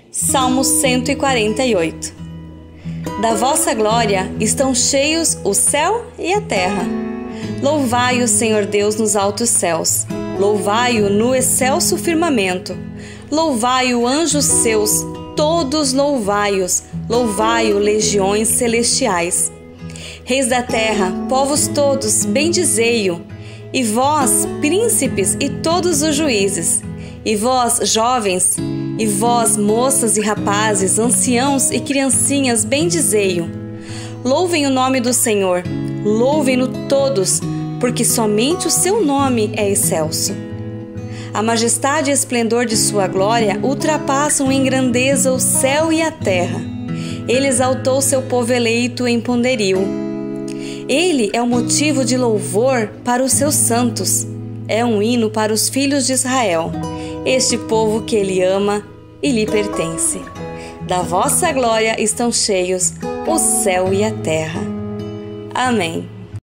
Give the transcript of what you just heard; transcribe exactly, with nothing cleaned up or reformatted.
Salmo cento e quarenta e oito. Da vossa glória estão cheios o céu e a terra. Louvai o Senhor Deus nos altos céus. Louvai-o no excelso firmamento. Louvai-o, anjos seus, todos louvai-os. Louvai-o, legiões celestiais. Reis da terra, povos todos, bendizei-o. E vós, príncipes e todos os juízes. E vós, jovens, e vós, moças e rapazes, anciãos e criancinhas, bendizei-o. Louvem o nome do Senhor, louvem-no todos, porque somente o seu nome é excelso. A majestade e esplendor de sua glória ultrapassam em grandeza o céu e a terra. Ele exaltou seu povo eleito em poderio. Ele é o motivo de louvor para os seus santos. É um hino para os filhos de Israel, este povo que ele ama e lhe pertence. Da vossa glória estão cheios o céu e a terra. Amém.